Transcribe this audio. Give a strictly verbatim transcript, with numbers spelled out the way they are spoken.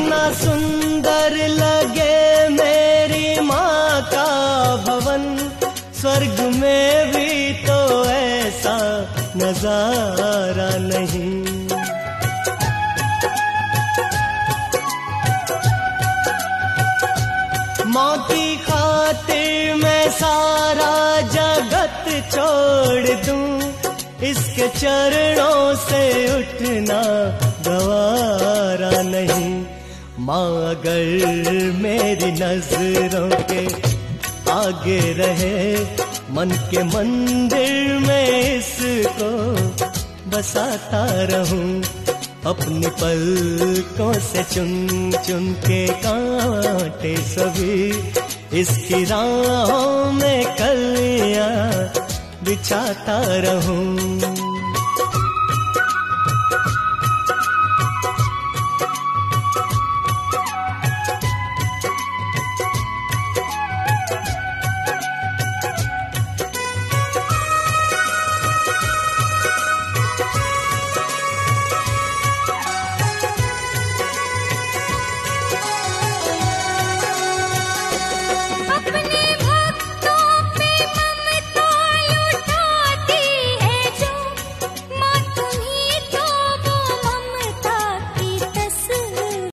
कितना सुंदर लगे मेरी माँ का भवन, स्वर्ग में भी तो ऐसा नजारा नहीं। माँ की खातिर मैं सारा जगत छोड़ दूं, इसके चरणों से उठना गवारा नहीं। माँ अगर मेरी नजरों के आगे रहे, मन के मंदिर में इसको बसाता रहूं, अपनी पलकों से चुन चुन के कांटे सभी इसकी राहों में कलियां बिछाता रहूं।